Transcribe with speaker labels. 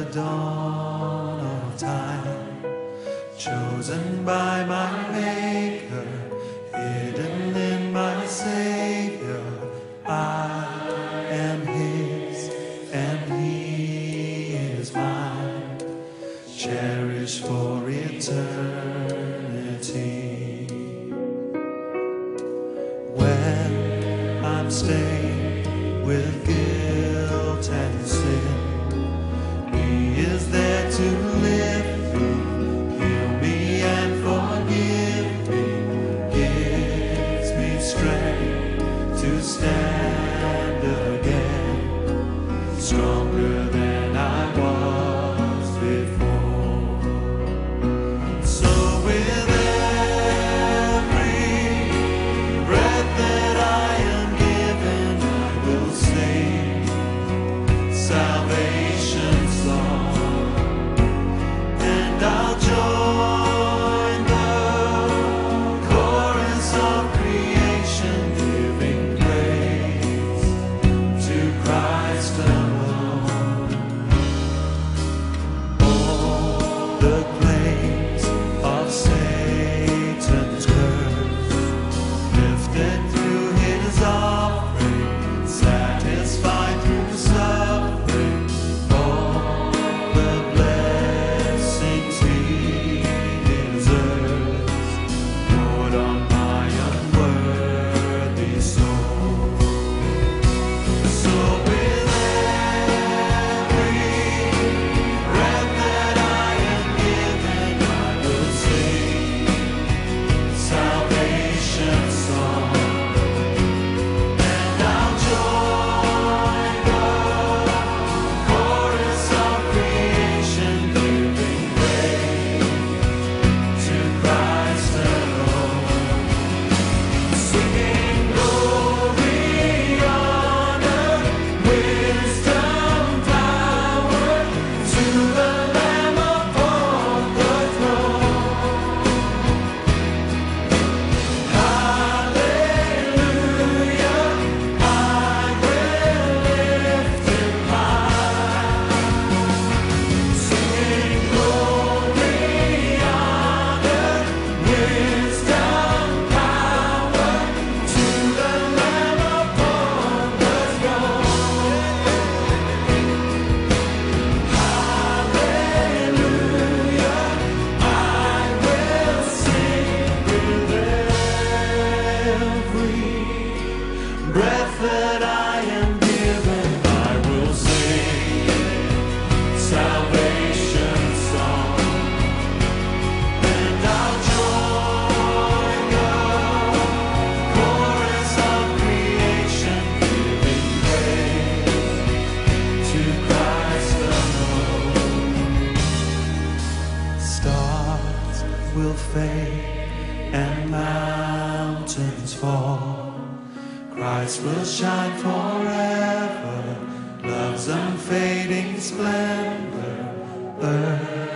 Speaker 1: dawn of time, chosen by my Maker, hidden in my Savior. I am His and He is mine, cherished for eternity. When I'm stained with guilt and sin, He is there to lift me, heal me and forgive me, gives me strength to stand again, stronger than I was before. So with every breath that I am given, I will sing salvation's song, and I'll join the chorus of creation, giving praise to Christ alone. All the plagues of Satan's curse lifted through His offering, satisfied through suffering, all the blessings He deserves, poured on my unworthy soul. So with every breath that I am given, I will sing salvation's song, and I'll join the chorus of creation, giving praise to Christ alone, singing glory, honor, wisdom, power to the Lamb upon the throne. Hallelujah, I will lift Him high, singing glory, honor, wisdom, power to the Lamb upon the throne. Hallelujah, I will sing with every breath that I am given. I will sing salvation's song, and I'll join the chorus of creation, giving praise to Christ alone. Stars will fade and mountains fall, Christ will shine forever, love's unfading splendor.